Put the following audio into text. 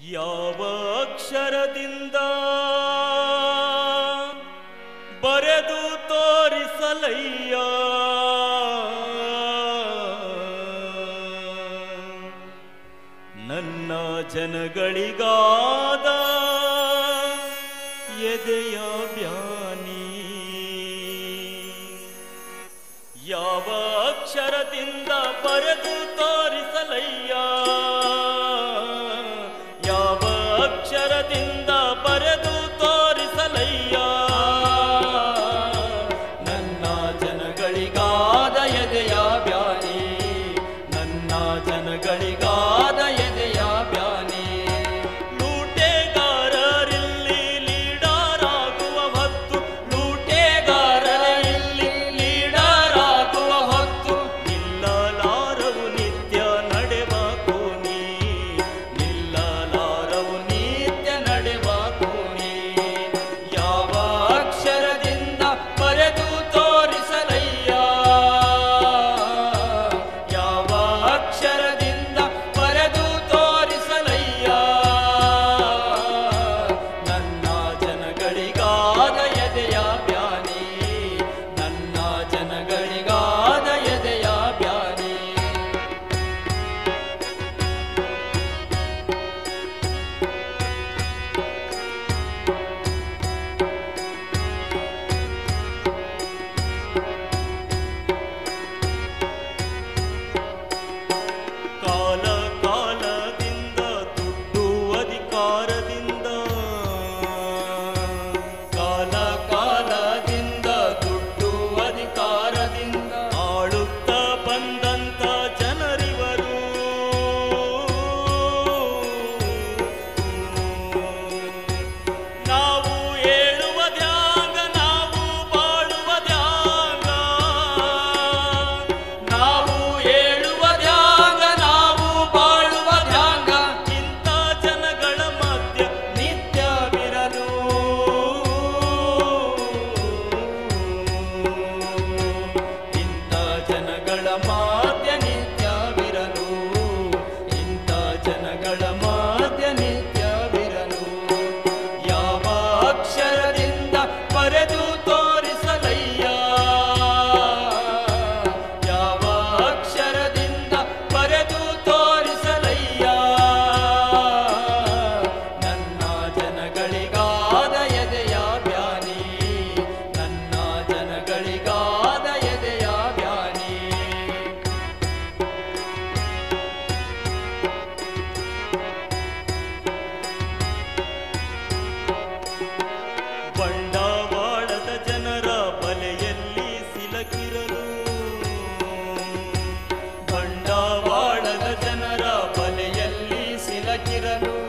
ಯಾವ ಅಕ್ಷರದಿಂದ ಬರೆದು ತೋರಿಸಲಯ್ಯ ನನ್ನ ಜನಗಳಿಗಾದ ಎದೆಯ ಬ್ಯಾನಿ. ಯಾವ ಅಕ್ಷರದಿಂದ ಬರೆದು ತೋರಿಸಲಯ್ಯ, ಯಾವ ಅಕ್ಷರದಿಂದ ಬರೆದು ತೋರಿಸಲಯ್ಯ ನನ್ನ ಜನಗಳಿಗಾದ ಎದೆಯ ಬ್ಯಾನಿ, ನನ್ನ ಜನಗಳಿಗಾದ ಎದೆಯ ಬ್ಯಾನಿ. ಲೂಟೆಗಾರರಿಲ್ಲಿ ಲೀಡರಾಗುವ ಹೊತ್ತು, ಲೂಟೆಗಾರರಲ್ಲಿ ಲೀಡರಾಗುವ ಹೊತ್ತು, ನಿಲ್ಲಲಾರವು ನಿತ್ಯ ನಡೆವ ಕೋನಿ, ನಿಲ್ಲಲಾರವು ನಿತ್ಯ ನಡೆವ ಕೋನಿ. ಯಾವ ಅಕ್ಷರದಿಂದ ಬರೆದು ತೋರಿಸಲಯ್ಯ, ಯಾವ ಅಕ್ಷರದಿಂದ ಬರೆದು ತೋರಿಸಲಯ್ಯ ನನ್ನ ಜನಗಳಿಗಾದ ಎದೆಯ ಬ್ಯಾನಿ, ನನ್ನ ಜನಗಳಿಗಾದ ಎದೆಯ ಬ್ಯಾನಿ. ಕಾಲ ಕಾಲದಿಂದ ದುಡ್ಡು ಅಧಿಕಾರದಿಂದ, ಕಾಲ ಕಾಲದಿಂದ ದುಡ್ಡು ಅಧಿಕಾರದಿಂದ ಆಳುತ್ತ ಬಂದಂತ ಜನರಿವರು. ನಾವು ಏಳುವುದ್ಯಾಂಗ, ನಾವು ಬಾಳುವುದ್ಯಾಂಗ, ನಾವು ಏಳುವುದ್ಯಾಂಗ, ನಾವು ಬಾಳುವುದ್ಯಾಂಗ ಇಂಥ ಜನಗಳ ಮಧ್ಯ ನಿತ್ಯವಿರಲು. ಇಂಥ ಜನಗಳ ಮಧ್ಯ ನಿತ್ಯವಿರಲು, ಇಂಥ ಜನಗಳ ಮಧ್ಯ ನಿತ್ಯವಿರಲು. ಯಾವ ಅಕ್ಷರದಿಂದ ಬರೆದು ತೋರಿಸಲಯ್ಯ, ಯಾವ ಅಕ್ಷರದಿಂದ ಬರೆದು ತೋರಿಸಲಯ್ಯ ನನ್ನ ಜನಗಳಿಗಾದ ಎದೆಯ ಬ್ಯಾನಿ, ನನ್ನ ಜನಗಳಿಗಾದ ಎದೆಯ ಬ್ಯಾನಿ. ಬಂಡವಾಳದ ಜನರ ಬಲೆಯಲ್ಲಿ ಸಿಲಕಿರಲು, ಬಂಡವಾಳದ ಜನರ ಬಲೆಯಲ್ಲಿ ಸಿಲಕಿರಲು